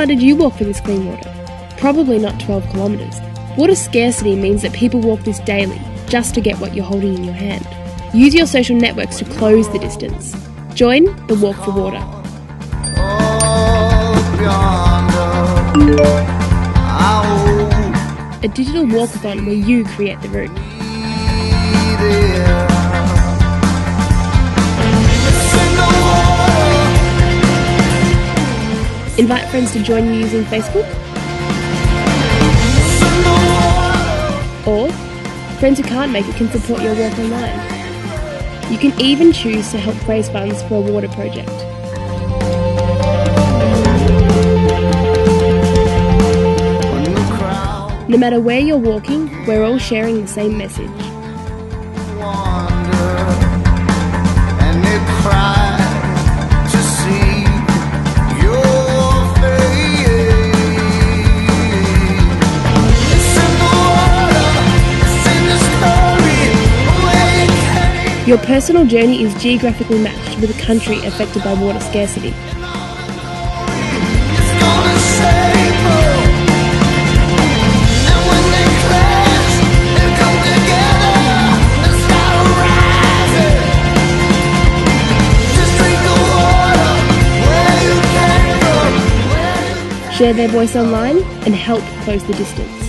far did you walk for this clean water? Probably not 12 kilometres. Water scarcity means that people walk this daily just to get what you're holding in your hand. Use your social networks to close the distance. Join the Walk for Water. A digital walkathon where you create the route. Invite friends to join you using Facebook. Or friends who can't make it can support your walk online. You can even choose to help raise funds for a water project. No matter where you're walking, we're all sharing the same message. Your personal journey is geographically matched with a country affected by water scarcity. Share their voice online and help close the distance.